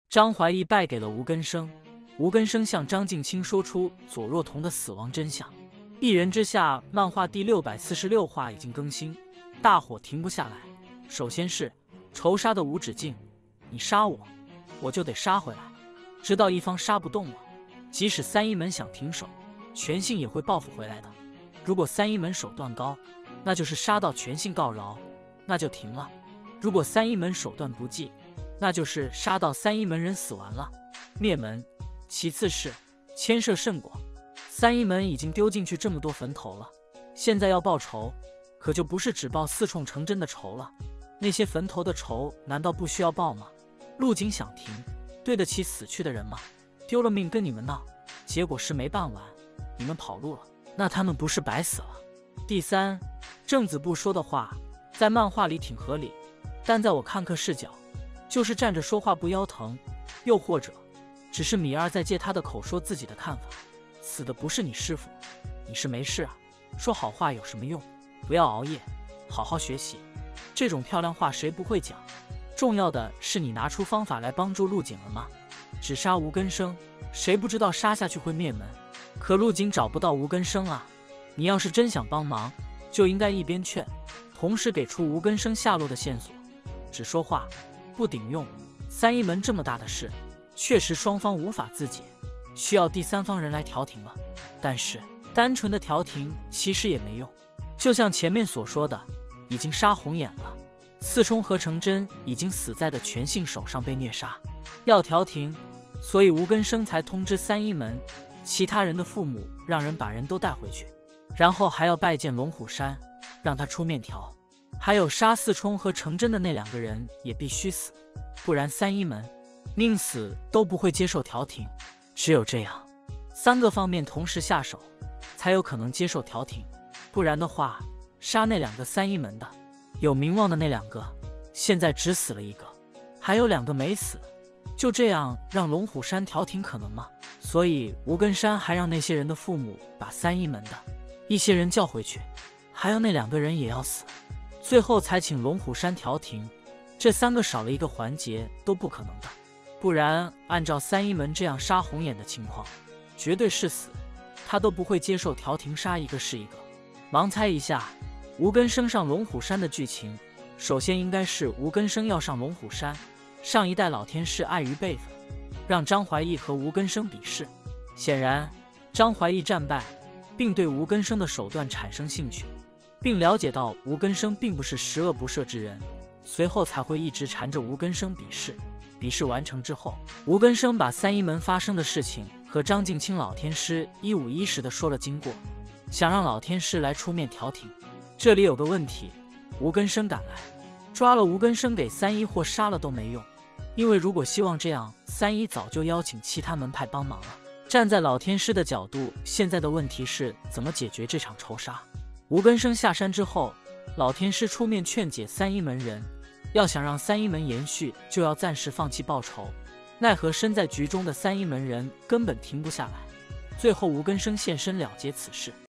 张怀义败给了吴根生，吴根生向张静清说出左若彤的死亡真相。一人之下漫画第646话已经更新，大火停不下来。首先是仇杀的无止境，你杀我，我就得杀回来，直到一方杀不动了，即使三一门想停手，全信也会报复回来的。如果三一门手段高，那就是杀到全信告饶，那就停了；如果三一门手段不济，那就是杀到三一门人死完了，灭门。其次是牵涉甚广，三一门已经丢进去这么多坟头了，现在要报仇，可就不是只报四冲成真的仇了。那些坟头的仇难道不需要报吗？陆景想停，对得起死去的人吗？丢了命跟你们闹，结果事没办完，你们跑路了，那他们不是白死了？第三，郑子布说的话在漫画里挺合理，但在我看客视角，就是站着说话不腰疼，又或者只是米二在借他的口说自己的看法。死的不是你师傅，你是没事啊，说好话有什么用？不要熬夜，好好学习。这种漂亮话谁不会讲？重要的是你拿出方法来帮助陆景了吗？只杀吴根生，谁不知道杀下去会灭门？可陆景找不到吴根生啊！你要是真想帮忙，就应该一边劝，同时给出吴根生下落的线索。只说话不顶用，三一门这么大的事，确实双方无法自解，需要第三方人来调停了。但是单纯的调停其实也没用，就像前面所说的，已经杀红眼了，四冲和程真已经死在的全信手上被虐杀，要调停，所以吴根生才通知三一门其他人的父母，让人把人都带回去，然后还要拜见龙虎山，让他出面调。还有杀四冲和程真的那2个人也必须死，不然三一门宁死都不会接受调停。只有这样3个方面同时下手，才有可能接受调停，不然的话，杀那2个三一门的有名望的那2个，现在只死了1个，还有2个没死，就这样让龙虎山调停可能吗？所以吴根山还让那些人的父母把三一门的一些人叫回去，还有那2个人也要死，最后才请龙虎山调停。这3个少了1个环节都不可能的，不然按照三一门这样杀红眼的情况，绝对是死，他都不会接受调停，杀1个是1个。盲猜一下，吴根生上龙虎山的剧情，首先应该是吴根生要上龙虎山，上一代老天师碍于辈分，让张怀义和吴根生比试。显然张怀义战败，并对吴根生的手段产生兴趣，并了解到吴根生并不是十恶不赦之人，随后才会一直缠着吴根生比试。比试完成之后，吴根生把三一门发生的事情和张静清老天师一五一十的说了经过，想让老天师来出面调停。这里有个问题，吴根生赶来抓了吴根生给三一或杀了都没用，因为如果希望这样，三一早就邀请其他门派帮忙了。站在老天师的角度，现在的问题是怎么解决这场仇杀。吴根生下山之后，老天师出面劝解三一门人，要想让三一门延续，就要暂时放弃报仇。奈何身在局中的三一门人根本停不下来，最后吴根生现身了结此事。